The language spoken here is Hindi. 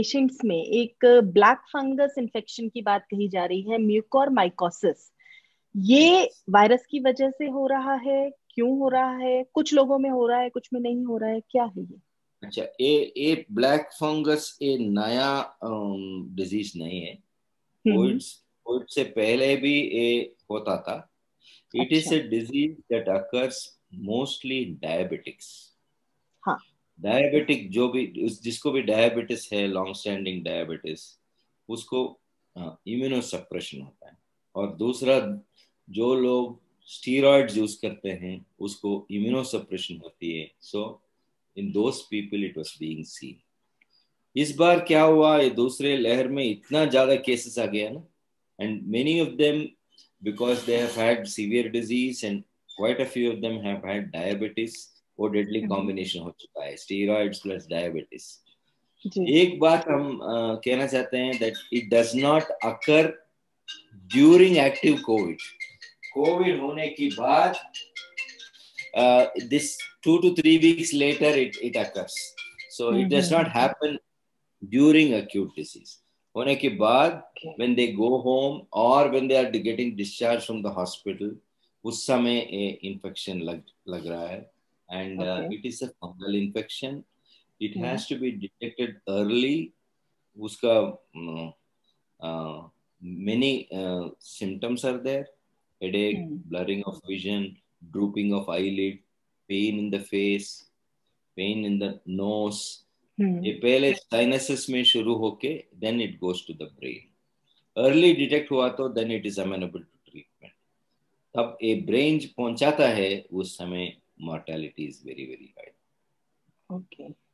पेशेंट्स में एक ब्लैक फंगस इन्फेक्शन की बात कही जा रही है, म्यूकोरमाइकोसिस। ये वायरस की वजह से हो रहा है? क्यों हो रहा है? कुछ लोगों में हो रहा है, कुछ में नहीं हो रहा है, क्या है ये? अच्छा, ये ब्लैक फंगस ये नया डिजीज नहीं है। हम्म। कोविड कोविड से पहले भी ये होता था। इट इज अच्छा। A disease that occurs mostly diabetics. हाँ। डायबिटिक जो भी जिसको भी डायबिटिस है, लॉन्ग स्टैंडिंग डायबिटिस, उसको इम्यूनो सप्रेशन होता है। और दूसरा, जो लोग स्टीरॉइड्स यूज करते हैं उसको इम्यूनो सप्रेशन होती है। So in those people it was being seen. इस बार क्या हुआ, ये दूसरे लहर में इतना ज्यादा केसेस आ गया ना, and many of them because they have had severe disease and quite a few of them have had diabetes. वो डेडली हम्म। कॉम्बिनेशन हो चुका है, स्टीरॉइड्स प्लस डायबिटीज। जी। एक बात हम कहना चाहते हैं that it does not occur during active COVID. COVID होने की बाद this 2 to 3 weeks later it occurs. So it does not hmm. happen during acute disease. होने के बाद okay. when they go home or when they are getting discharged from the hospital, उस समय infection लग रहा है, and okay. it is a fungal infection. It hmm. has to be detected early. उसका many symptoms are there: headache, hmm. blurring of vision, drooping of eyelid, pain in the face, pain in the nose. Hmm. ये पहले साइनसेस में शुरू होके then it goes to the brain. Early detect हुआ तो then it is amenable to treatment. तब ये ब्रेन पहुंचाता है, उस समय mortality is very very high. Okay.